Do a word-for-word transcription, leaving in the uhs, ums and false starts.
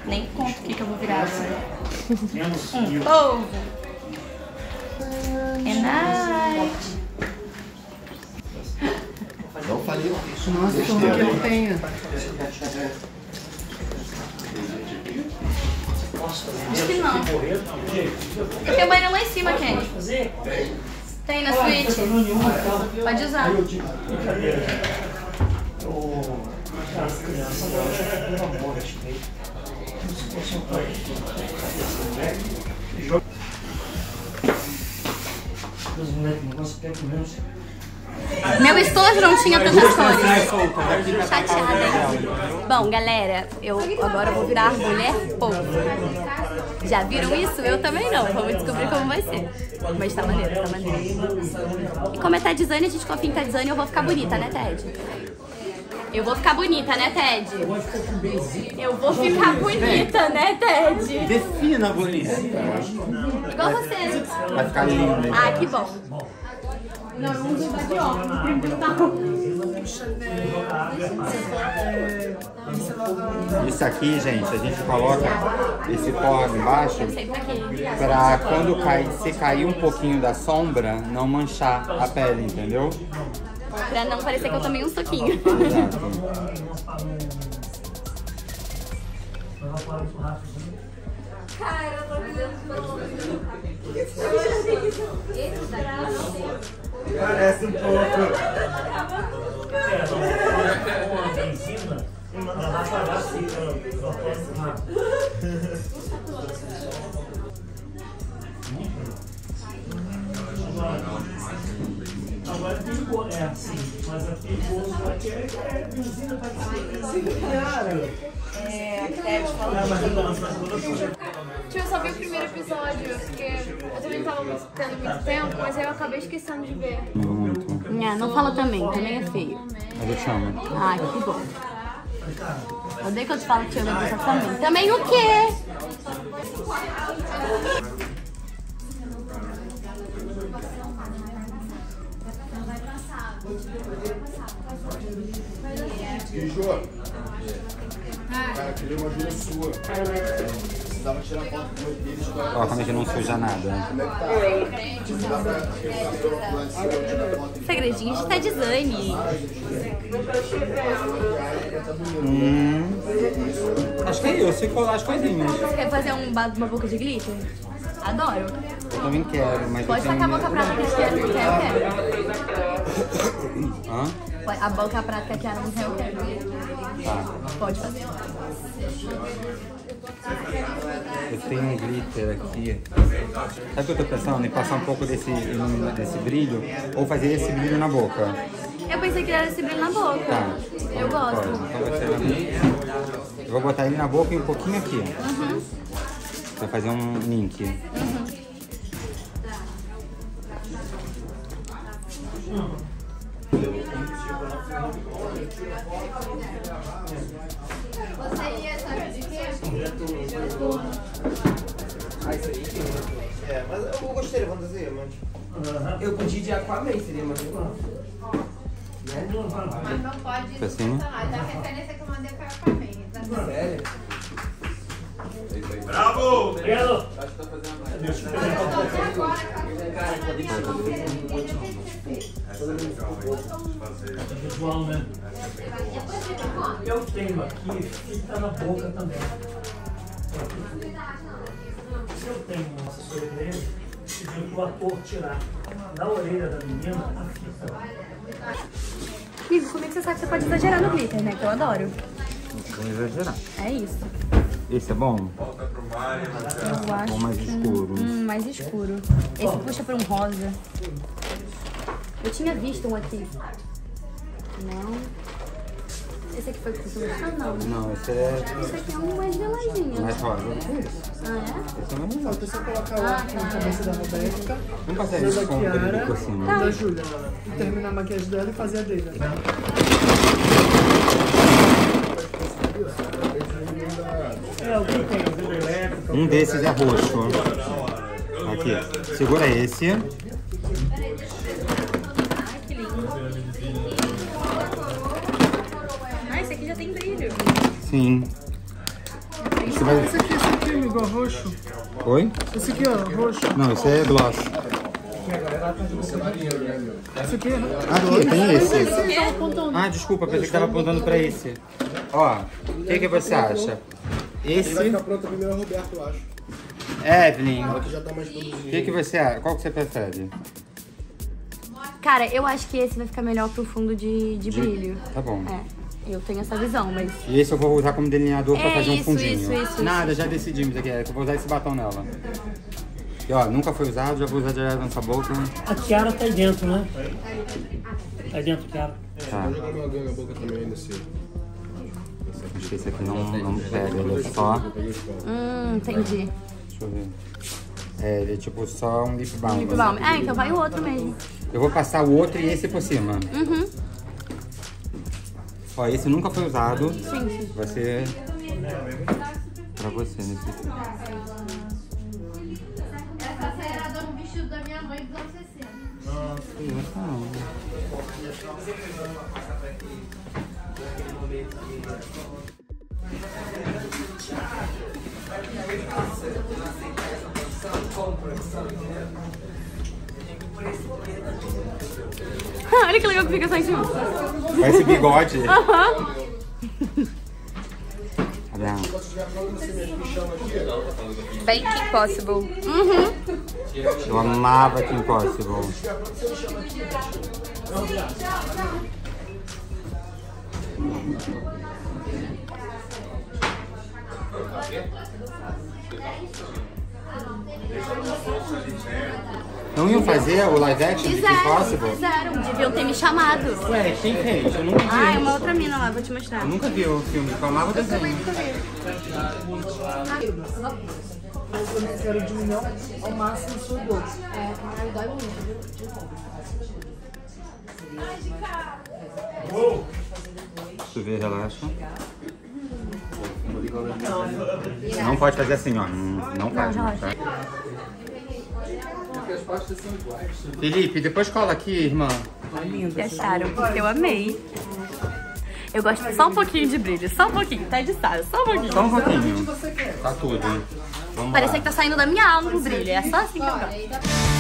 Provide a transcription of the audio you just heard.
Nem conto o que, que eu vou virar agora. Um polvo. É nice. Não falei. Nossa, como que eu tenho? Acho que não. Eu tenho banheiro lá em cima, Kenny. Tem na suíte. Pode usar. As crianças agora já estão pela morte, né? Como se fosse um pai que joga. Os moleques não conseguem comer. Meu estojo não tinha tantas cores. Chateada, hein? Bom, galera, eu agora vou virar mulher povo. Já viram isso? Eu também não. Vamos descobrir como vai ser. Mas tá maneiro, tá maneiro. E como é Tedzane, a gente confia em Tedzane, eu vou ficar bonita, né, Ted? Eu vou ficar bonita, né, Ted? Eu vou ficar bonita, né, Ted? Defina bonita. Igual você. Vai ficar linda. Ah, que bom. Não, não vou usar de óculos. Isso aqui, gente, a gente coloca esse pó embaixo pra quando cai, se cair um pouquinho da sombra, não manchar a pele, entendeu? Pra não parecer que eu tomei um soquinho. Exato. Cara, eu tô olhando. Parece um pouco. É, em cima, ela vai parar assim, agora tem cor, é assim, mas a perigoso aqui é benzina para cara. É, Ted falou. Tio, eu só vi o primeiro episódio, porque eu também tava tendo muito tempo, mas aí eu acabei esquecendo de ver. Muito. Não, não fala também, também é feio. Mas eu te amo. Ai, que bom. Odeio que eu te falo que te amo, mas eu também. Também o quê? E Jô, cara, queria uma ajuda sua. Precisava tirar foto do meu filho. Ó, como é que não suja nada. Segredinho de Tedzane. Hum. Acho que é eu, sei colar as coisinhas. Você quer fazer um, uma boca de glitter? Adoro. Eu também quero, mas Pode eu tenho... tacar a boca prata que a Kiara não quer, eu quero. Hã? A boca prata que a Kiara não quer, eu quero. Tá. Pode fazer. Eu tenho um glitter aqui. Sabe o que eu tô pensando? Em passar um pouco desse, desse brilho ou fazer esse brilho na boca. Eu pensei que era esse brilho na boca. Tá. Eu gosto. Pode. Então vai ser na boca. Eu vou botar ele na boca e um pouquinho aqui. Uhum. Vai fazer um link. Uhum. Você ia, sabe de quê? Ah, isso aí? É, mas eu gostei da fantasia, mas... Eu podia de Aquaman, seria mais legal. Né? Mas não pode Foi assim? funcionar. Da referência que eu mandei foi Aquaman. Tá? Sério? Bravo! Obrigado! Eu tô até agora com a minha mão. Visual, né? Eu tenho aqui e tá na boca também. Se eu tenho uma assessoria dele, pediu pro ator tirar da orelha da menina a fita. Amigo, como é que você sabe que você pode exagerar no glitter, né? Que eu adoro. Vou exagerar. É isso. Esse é bom? Eu acho Ou mais que- escuro? Hum, mais escuro. Esse puxa pra um rosa. Eu tinha visto um aqui. Não. Esse aqui foi o que você gostou? Não. Não, esse é Esse aqui é um mais veladinho. mais rosa do que esse. Ah, Esse é mais rosa. Falta só colocar lá a cabeça da Roberta, Vamos passar da esse sombra ali Kiara por e cima. da Júlia. E terminar a maquiagem dela e fazer a dele. É, o que tem? O vidro elétrico. Um desses é roxo. Aqui. Segura esse. Ai, que lindo. Ah, esse aqui já tem brilho. Sim. Esse Esse vai... Esse aqui, esse aqui, amigo, roxo. Oi? Esse aqui, ó, roxo. Não, esse é gloss. Esse aqui, né? Aqui, tem esse. Esse tá apontando. Ah, desculpa, pensei que tava apontando pra esse. Ó, o que, que você acha? Esse... Vai ficar pronto primeiro, Roberto, eu acho. Evelyn, Ela que já tá mais o produzindo. que, que você acha? Qual que você prefere? Cara, eu acho que esse vai ficar melhor pro fundo de, de brilho. Tá bom. É, eu tenho essa visão, mas... E esse eu vou usar como delineador pra É, fazer um isso, fundinho. isso, isso, Nada, já decidimos aqui, é que eu vou usar esse batom nela. E ó, nunca foi usado, já vou usar direto nessa boca. A tiara tá aí dentro, né? Tá aí dentro, tiara. Tá. Vou jogar meu ganho na boca também nesse. Acho que esse aqui não, não pega, ele é só... Hum, entendi. Deixa eu ver. É, ele é tipo só um lip balm. Lip balm. É, então vai o outro mesmo. Eu vou passar o outro e esse por cima. Uhum. Ó, esse nunca foi usado. Sim, sim. Vai ser pra você nesse aqui. Essa era do vestido da minha mãe dos anos sessenta. Não. Olha que legal que fica só em cima. Vai esse bigode. Aham. Bake Impossible. Uhum. Eu amava Kim Possible. Não iam fazer o live action de Kim Fizeram, Possible? fizeram. Deviam ter me chamado. Ué, quem fez? Eu nunca vi. Ah, é uma outra mina lá, vou te mostrar. Eu nunca vi o filme, eu amava o desenho. Mas eu não quero diminuir ao máximo o seu gosto. É, mas dói muito. Deixa eu ver, relaxa. Não pode fazer assim, ó. Não, não faz, não, tá? Felipe, depois cola aqui, irmã. Que acharam, porque eu amei. Eu gosto só um pouquinho de brilho, só um pouquinho, tá editado, só um pouquinho. Só um pouquinho. Tá tudo. Vamos Parecia lá. que tá saindo da minha alma o brilho, é só assim que eu gosto.